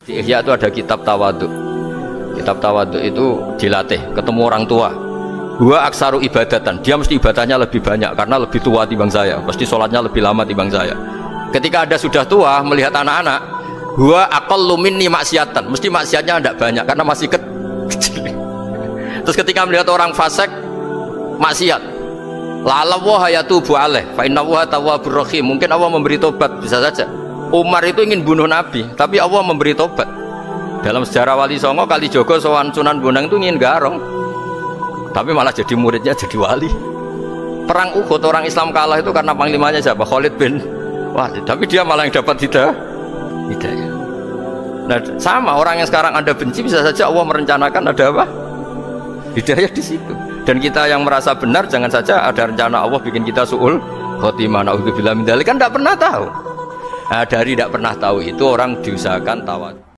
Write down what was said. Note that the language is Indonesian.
Di Ihya itu ada kitab tawadhu. Kitab tawadhu itu dilatih, ketemu orang tua. Gua aksaru ibadatan, dia mesti ibadahnya lebih banyak karena lebih tua timbang saya, pasti sholatnya lebih lama timbang saya. Ketika Anda sudah tua melihat anak-anak, gua aqallu minni maksiatan, mesti maksiatnya tidak banyak karena masih kecil. Terus ketika melihat orang fasik maksiat, la'alla wa yatubu alaih fa inna wa tawwabur rahim, mungkin Allah memberi tobat, bisa saja. Umar itu ingin bunuh Nabi, tapi Allah memberi tobat. Dalam sejarah Wali Songo, Kalijogo sowan Sunan Bonang itu ingin garong, tapi malah jadi muridnya jadi wali. Perang Uhud orang Islam kalah itu karena panglimanya siapa? Khalid bin Walid, tapi dia malah yang dapat hidayah. Nah sama orang yang sekarang Anda benci, bisa saja Allah merencanakan ada apa? Hidayah di situ. Dan kita yang merasa benar, jangan saja ada rencana Allah bikin kita su'ul khotimah, naudzubillah min dzalik, kan tidak pernah tahu. Nah, dari tidak pernah tahu itu orang diusahakan tawadhu.